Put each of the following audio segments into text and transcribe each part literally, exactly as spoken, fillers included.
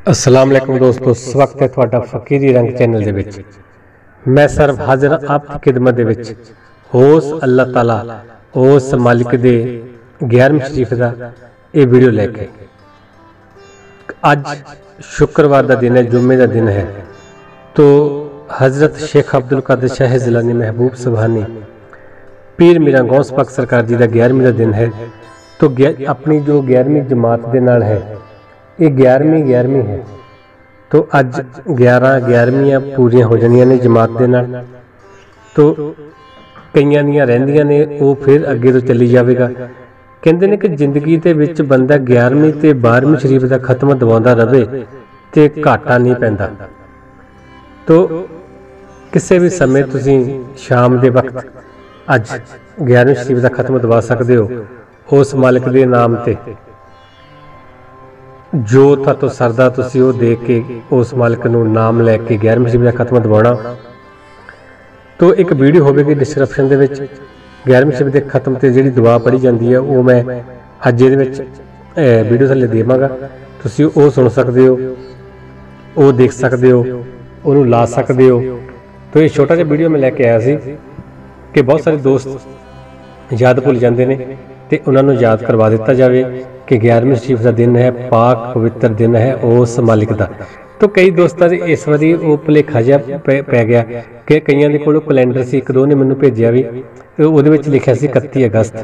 अस्सलाम वालेकुम दोस्तों, स्वागत है ਤੁਹਾਡਾ ਫਕੀਰੀ ਰੰਗ ਚੈਨਲ ਦੇ ਵਿੱਚ। मैं सर्व हाजिर आपकी खिदमत ਦੇ ਵਿੱਚ ਉਸ ਅੱਲਾਹ ਤਾਲਾ ਉਸ ਮਾਲਿਕ ਦੇ ਗਿਆਰਵੀਂ ਸ਼ਰੀਫ ਦਾ ਇਹ ਵੀਡੀਓ ਲੈ ਕੇ। ਅੱਜ शुक्रवार का दिन है, जुम्मे का दिन है। तो हज़रत शेख अब्दुल कादिर शाह जिलानी महबूब सुबहानी पीर मीरा गौस पाक सरकार जी का ग्यारहवीं का दिन है। तो अपनी जो ग्यारहवीं जमात के नाल है, ये ग्यारहवीं ग्यारहवीं है। तो अज ग्यारह ग्यारहवीं पूरियां हो जानियां ने जमात के नाल। तो कईयां दियां रहिंदियां ने, वो फिर अगे तो चली जाएगा। कहते हैं कि जिंदगी के विच बंदा ग्यारहवीं ते बारहवीं शरीफ का खत्म दवाउंदा रहे तो घाटा नहीं पैंदा। तो किसी भी समय तुसीं शाम के वक्त अज ग्यारहवीं शरीफ का खत्म दवा सकते हो। उस मालिक के नाम ते जो तो सरदा तुसीं वो दे के उस मालिक नूं नाम लैके ग्यारहवीं शरीफ का खत्म दवाना। तो एक वीडियो होगी डिस्क्रिप्शन दे विच ग्यारहवीं शरीफ के खत्म से जी दुआ पढ़ी जाती है, वो मैं अज ये वीडियो थले देवांगा। तुसीं वो सुन सकते हो, वो देख सकते हो, उन्होंने ला सकते हो। तो ये छोटा जिहा वीडियो मैं लैके आया सी कि बहुत सारे दोस्त याद भुल जाते हैं, तो उन्होंने याद करवा दिता जाए कि ग्यारहवीं शरीफ का दिन है, पाक पवित्र दिन है उस मालिक का। तो कई दोस्तों से इस बारी वो भुलेखा जिहा पै पै गया कि कईयां दे कोल कैलेंडर से एक दो ने मैनूं भेजिया भी, ਉਹਦੇ ਵਿੱਚ लिखिया सी इकत्ती अगस्त।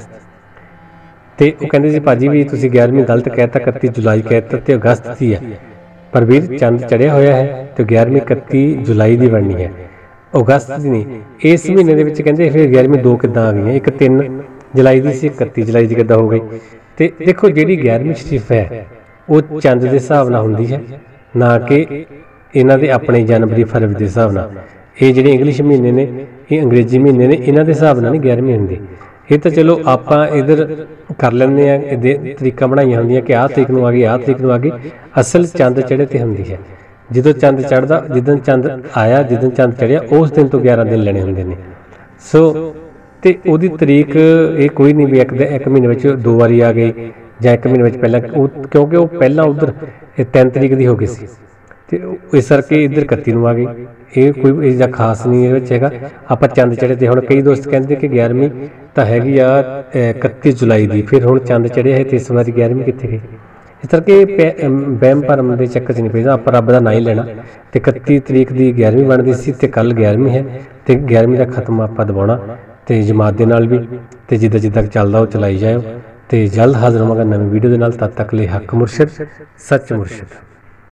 तो वो कहते जी भाजी भी तुसीं ग्यारहवीं गलत कहता, इकत्ती जुलाई कहता, तो अगस्त की है। पर वीर चंद चढ़िया होया है, तो ग्यारहवीं इकत्ती जुलाई की बननी है, अगस्त की नहीं। इस महीने के विच कहते फिर ग्यारहवीं दो किद्दां आ गई, एक तीन जुलाई की सी, इकत्ती जुलाई की किद्दां हो गई। तो देखो जी ग्यारहवीं शरीफ है वो चंद के हिसाब नाल हुंदी है, ना कि इन्हां दे अपने जनवरी फरवरी के हिसाब नाल। ये जिहड़े इंग्लिश महीने ने, ये अंग्रेजी महीने ने, इन्हां दे हिसाब नाल नहीं ग्यारहवीं हुंदी। ये तो चलो आपां इधर कर लैंदे आ, तरीका बनाईयां हुंदियां कि आह तरीक नूं आ गई, आह तरीक नूं आ गई। असल चंद चढ़े ते हुंदी है, जदों चंद चढ़दा, जिदन चंद आया, जिदन चंद चढ़िया उस दिन तो ग्यारह दिन लेने हुंदे ने। सो ते उहदी तरीक ये कोई नहीं भी एक एक महीने में दो बारी आ गई जां एक महीने में पहला, क्योंकि वो पहला उधर तीन तरीक की हो गई सी, तो इस करके इधर इकत्ती नूं आ गई। ये कोई इसका खास नहीं है। आप चंद चढ़े थे, हुण कई दोस्त कहते कि ग्यारहवीं तो हैगी आ इकत्ती जुलाई की, फिर हुण चंद चढ़िया है तो इस बार ग्यारहवीं कित्थे गई। इस करके वहम भरम के चक्कर च नहीं पैदा, आप रब का ना ही लेना। तो इकत्ती तरीक की ग्यारहवीं बनती सी, तो कल ग्यारहवीं है, तो ग्यारहवीं का खत्म आप दबाना, तो जमात के नाल भी, तो जिद्दां जिद्दां चलदा वो चलाई जाओ। तो जल्द हाजिर होवांगा नवीं वीडियो के नाल। तद तक ले हक मुर्शद सच मुर्शद।